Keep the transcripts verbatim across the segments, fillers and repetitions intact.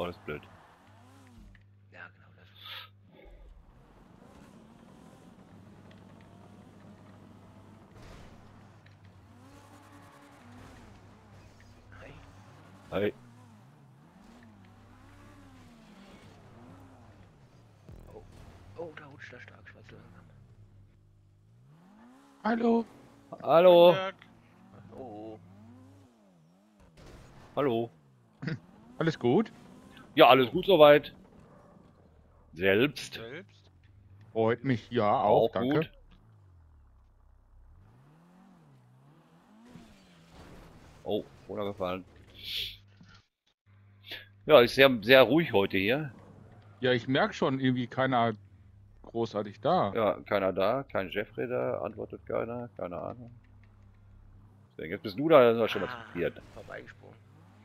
Oh, das ist blöd. Ja, genau das. Hi. Hi. Oh, oh, da rutscht er stark, schwarz langsam. Hallo. Hallo. Oh, Hallo. Alles gut? Ja, alles gut soweit. Selbst. Selbst? Freut mich, ja, auch, Auch danke. gut. Oh, runtergefallen. Ja, ist sehr, sehr ruhig heute hier. Ja, ich merke schon, irgendwie keiner großartig da. Ja, keiner da, kein Jeffrey da, antwortet keiner, keine Ahnung. Deswegen, jetzt bist du da, dann ist schon was ah, passiert. vorbeigesprungen.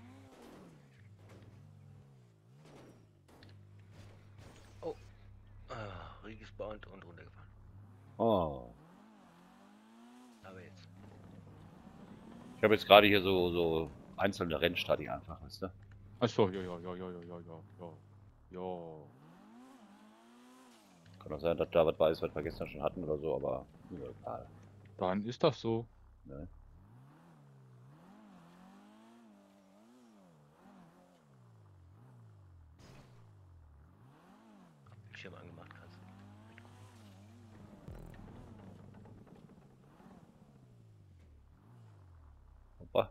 Oh, ah, regespawnt und runtergefahren. Oh. Aber jetzt. Ich habe jetzt gerade hier so, so einzelne Rennstadien einfach, weißt du? Achso, ja, ja, ja, ja, ja, ja, ja, ja. Ja. Kann auch sein, dass da was weiß, was wir gestern schon hatten oder so, aber ist mir egal. Dann ist das so. Ne? Bildschirm angemacht kannst. Hoppa.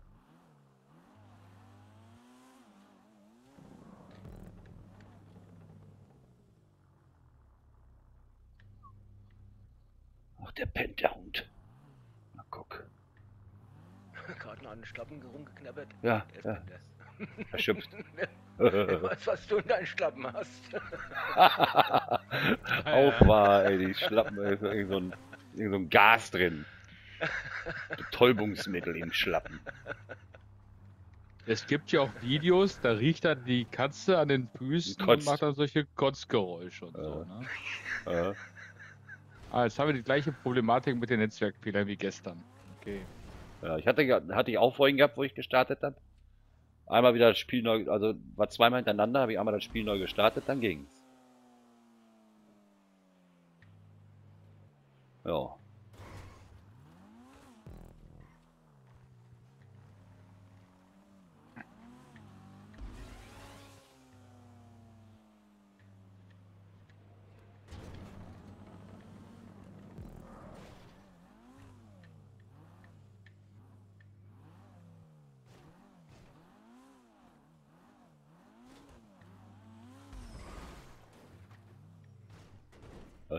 Ach, der pennt, der Hund. Na guck. Gerade noch an den Schlappen rumgeknabbert. Ja, Der ist ja. Bender. Verschüpft. Wer weiß, was du in deinen Schlappen hast. Auch wahr, ey, die Schlappen, ey, ist irgend so ein, irgend so ein Gas drin. Betäubungsmittel im Schlappen. Es gibt ja auch Videos, da riecht dann die Katze an den Füßen und Kotzt. macht dann solche Kotzgeräusche und so, Äh. ne? Äh, Ah, jetzt haben wir die gleiche Problematik mit den Netzwerkfehlern wie gestern. Okay. ja, ich hatte, ge- hatte ich auch vorhin gehabt, wo ich gestartet habe. Einmal wieder das Spiel neu, also war zweimal hintereinander, habe ich einmal das Spiel neu gestartet, dann ging's. Ja. Was?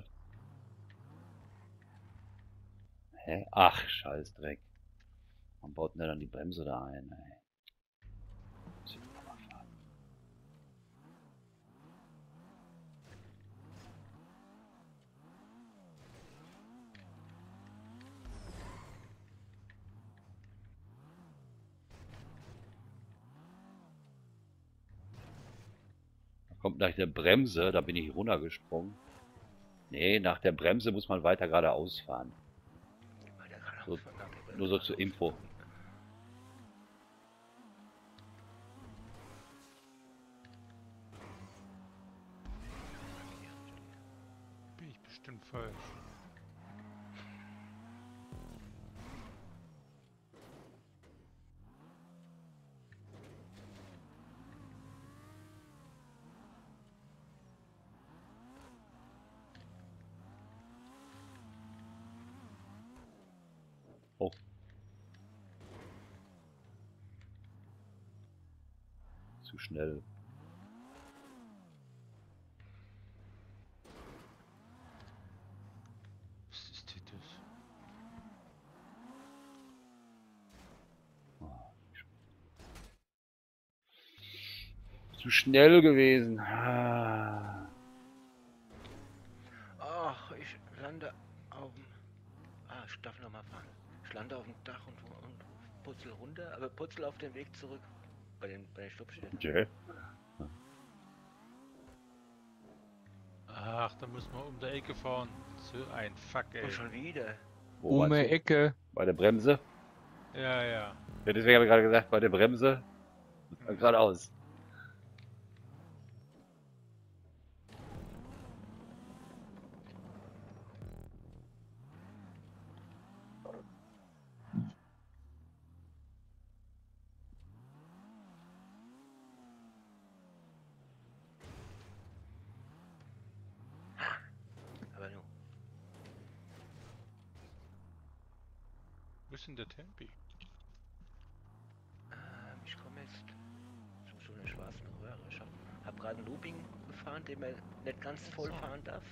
Hä? Ach, Scheißdreck. Man baut denn dann die Bremse da ein, ey. Muss ich noch mal fahren. Da kommt nach der Bremse, da bin ich runtergesprungen. Nee, nach der Bremse muss man weiter geradeaus fahren. Weiter geradeaus So, von nach der Bremse nur so zur geradeaus. Info. Bin ich bestimmt falsch. Oh. Zu schnell. Was ist denn das? Zu schnell gewesen. Ah. Ach, ich lande auf dem... Ah, ich darf nochmal fahren. Ich lande auf dem Dach und, und putzel runter, aber putzel auf den Weg zurück. Bei den, bei den Stoppstellen. Okay. Ach, da muss man um der Ecke fahren. So ein Fuck, ey. Und schon wieder. Wo Um meinst die du? Ecke. Bei der Bremse? Ja, ja. Ja, deswegen habe ich gerade gesagt, bei der Bremse. Geradeaus. ist denn der Tempi? Ähm, ich komme jetzt zum so einer schwarzen Röhre. Ich habe hab gerade einen Looping gefahren, den man nicht ganz voll So. fahren darf.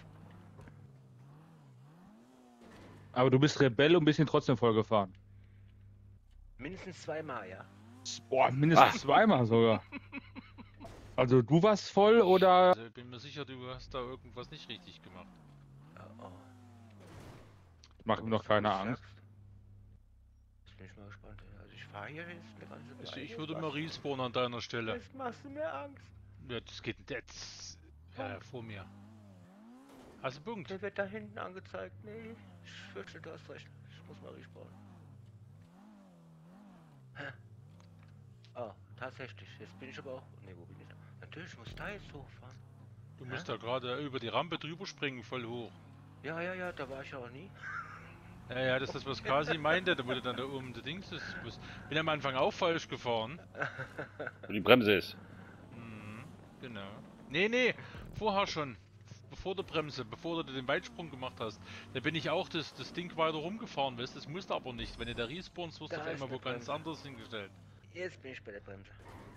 Aber du bist Rebell und bist ihn trotzdem voll gefahren. Mindestens zweimal, ja. Boah, mindestens Ah. zweimal sogar. Also du warst voll oder... Also ich bin mir sicher, du hast da irgendwas nicht richtig gemacht. Oh, oh. Mach ihm Was noch du keine nicht Angst. sagst. Jetzt bin ich mal gespannt. Also ich fahre hier jetzt eine ganze Also Weile. ich würde Jetzt mal machst- respawnen an deiner Stelle. Jetzt machst du mir Angst. Ja, das geht jetzt äh, vor mir. Hast du einen Punkt? Der wird da hinten angezeigt. Nee, ich fürchte, du hast recht. Ich muss mal respawnen. Hä? Oh, tatsächlich. Jetzt bin ich aber auch... Ne, wo bin ich da? Natürlich, ich muss da jetzt hochfahren. Du Hä? musst da gerade über die Rampe drüber springen, voll hoch. Ja, ja, ja, da war ich auch nie. Ja, ja, das ist das, was Kasi meinte, da wurde dann da oben der Dings ist. Was- Bin am Anfang auch falsch gefahren. Wo die Bremse ist. Mhm, genau. Nee, nee, vorher schon. Bevor der Bremse, bevor du den Weitsprung gemacht hast, da bin ich auch das, das Ding weiter rumgefahren, weißt, das musste aber nicht. Wenn du da respawnst, wirst du Da auf ist einmal eine wo ganz Bremse. anders hingestellt. Jetzt bin ich bei der Bremse.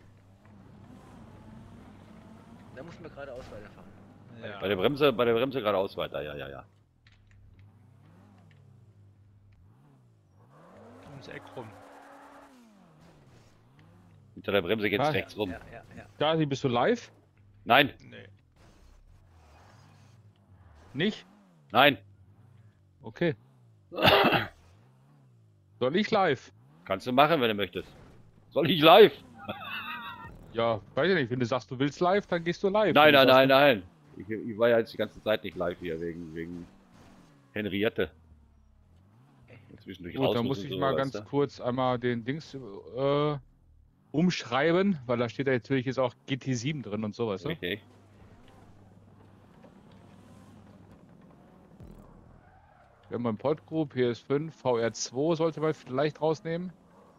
Da muss man geradeaus weiterfahren. Ja. Bei der Bremse, bei der Bremse geradeaus weiter, ja, ja, ja. Ums Eck rum. Hinter der Bremse geht's Ah, rechts rum. Ja, ja, ja. Kasi, bist du live? Nein, Nee. Nicht? nein. Okay. Soll ich live? Kannst du machen, wenn du möchtest. Soll ich live? Ja, weiß ich nicht. Wenn du sagst, du willst live, dann gehst du live. Nein, Wenn du nein, sagst, nein, nein. Ich, ich war ja jetzt die ganze Zeit nicht live hier, wegen, wegen Henriette. Zwischendurch Gut, raus dann muss muss und ich so, mal weißt ganz du? kurz einmal den Dings äh, umschreiben, weil da steht ja natürlich jetzt auch G T sieben drin und sowas. Ne? Richtig. Wir haben einen Podgroup, P S fünf, V R zwei sollte man vielleicht rausnehmen.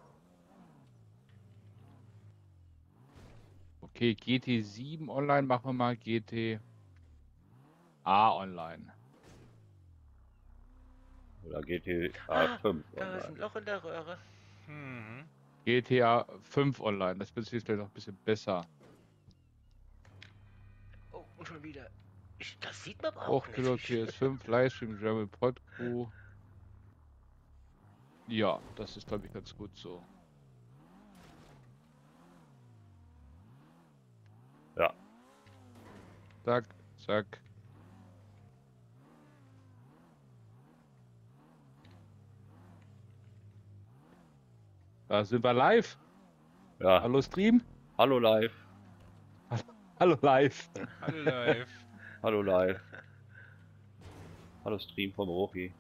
Okay, G T sieben online, machen wir mal G T A online. Oder G T A Ah, fünf. Da ist ein Loch in der Röhre. Mhm. G T A fünf online, das wird jetzt vielleicht noch ein bisschen besser. Oh, und schon wieder. Ich, das sieht man aber auch Hochkilo nicht. P S fünf, Livestream, German Podcrew. Ja, das ist glaube ich ganz gut so. Ja. Zack, zack. Da sind wir live. Ja. Hallo Stream. Hallo live. Hallo live. Hallo live. Hallo live. Hallo Stream vom Rochi.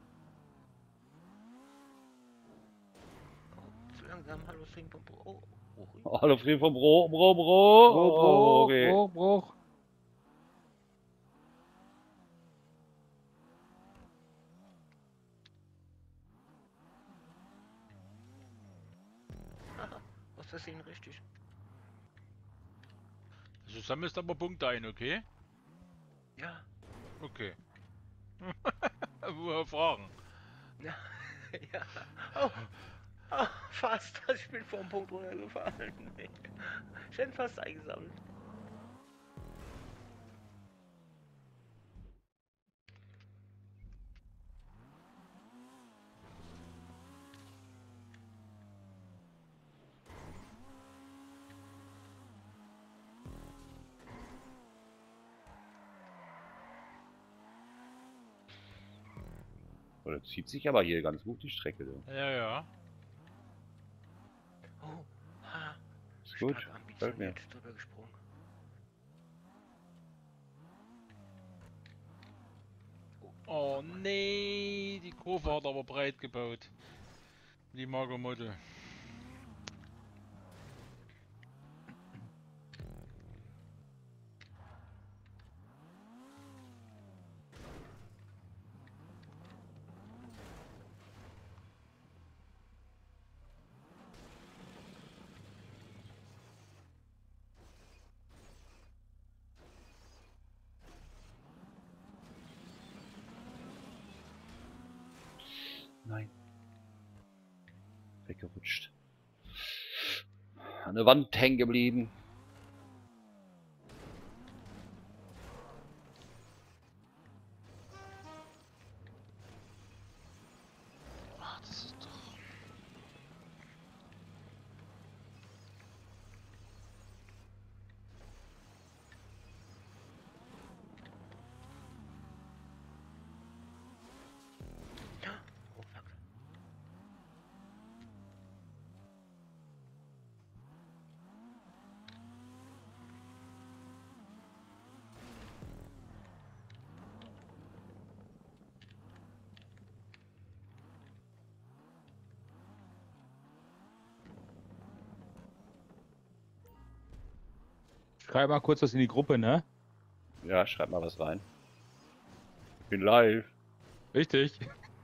Oh, zu langsam. Hallo, Stream. Oh, oh, oh. Hallo Stream vom Bro, Bro, Bro. Bruch, Oh, Bruch, okay. Bruch, Bruch. Aus Versehen richtig. Du sammelst aber Punkte ein, okay? Ja. Okay. Woher fragen? Ja. ja. Oh. Oh, fast. Ich bin vor dem Punkt runtergefahren. Ich hätte fast eingesammelt. Oh, das zieht sich aber hier ganz gut die Strecke. Du. Ja, ja. Oh. Ha. Ist gut. Stark Gefällt mir. ambitioniert drüber gesprungen. Oh nee, die Kurve hat aber breit gebaut. Die Magermodel. Nein. weggerutscht. An der Wand hängen geblieben. Ach, das ist doch... Oh fuck. Schreib mal kurz was in die Gruppe, ne? Ja, schreib mal was rein. Ich bin live. Richtig.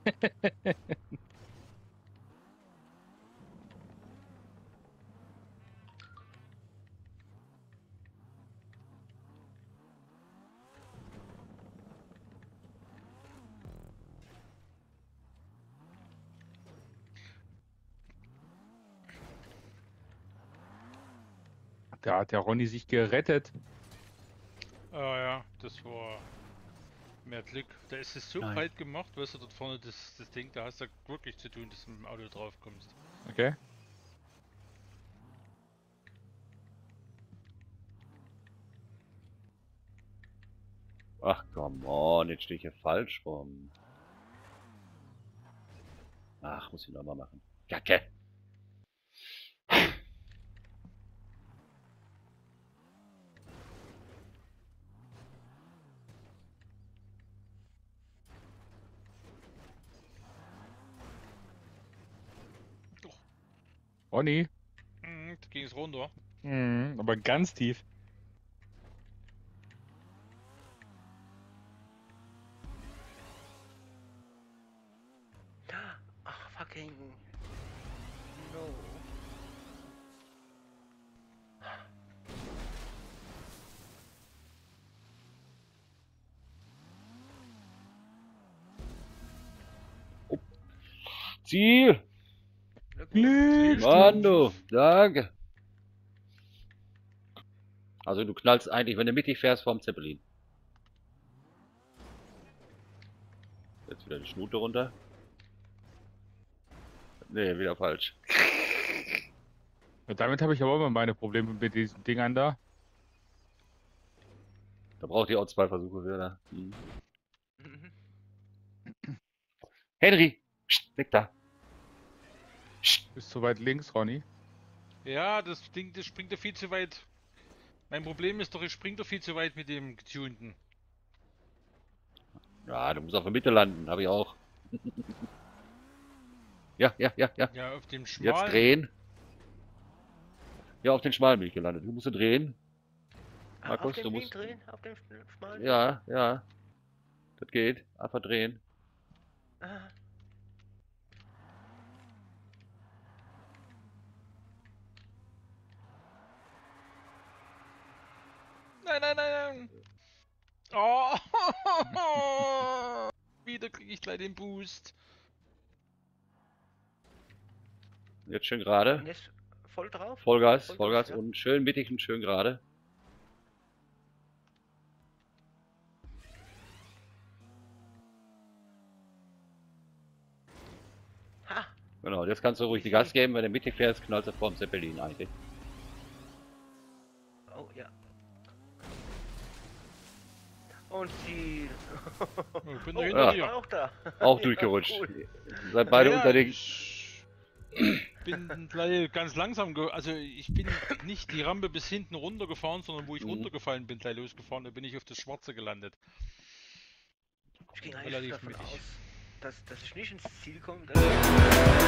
Da hat der Ronny sich gerettet. Ah ja, das war mehr Glück. Da ist es so Nein. breit gemacht, weißt du, dort vorne das, das Ding, da hast du wirklich zu tun, dass du mit dem Auto drauf kommst. Okay. Ach komm on, jetzt stehe ich hier falsch rum. Ach, muss ich nochmal machen. Kacke. Ronny. Mhm, da ging es runter. Mhm, aber ganz tief. Ach, fucking. No. Ziel! Glück. Mann, du, danke. Also du knallst eigentlich, wenn du mittig fährst, vorm Zeppelin. Jetzt wieder die Schnute runter. Nee, wieder falsch. Ja, damit habe ich aber immer meine Probleme mit diesen Dingern da. Da braucht ihr auch zwei Versuche für, ne? Hm. Mhm. Henry! Psst, weg da! Bist zu weit links, Ronny. Ja, das Ding, das springt ja viel zu weit. Mein Problem ist doch, ich spring doch viel zu weit mit dem getunten. Ja, du musst auf der Mitte landen, habe ich auch. Ja, ja, ja, ja. Ja, auf dem Jetzt schmalen. drehen. Ja, auf den schmalen bin ich gelandet. Du musst drehen. Ah, Markus, auf dem du Ding musst- drehen? Auf dem schmalen? Ja, ja. Das geht. Einfach drehen. Ah. Nein, nein, nein, nein. Oh. Wieder kriege ich gleich den Boost. Jetzt schön Und gerade. jetzt voll drauf? Vollgas, Vollgas, Vollgas ja. und schön mittig und schön gerade. Ha! Genau, jetzt kannst du ruhig die Gas geben, wenn du mittig fährst, knallst du vorm Zeppelin eigentlich. Oh ja. Und Ziel. Oh, ich bin Oh, da ja. hinter ich war dir. auch da. Auch Ja, durchgerutscht. cool. Seid beide Ja, unter den... Ich bin gleich ganz langsam, ge also ich bin nicht die Rampe bis hinten runtergefahren, sondern wo ich Mhm. runtergefallen bin, gleich losgefahren, da bin ich auf das Schwarze gelandet. Ich ging eigentlich Relativ davon mittig. aus, dass, dass ich nicht ins Ziel komme. Dass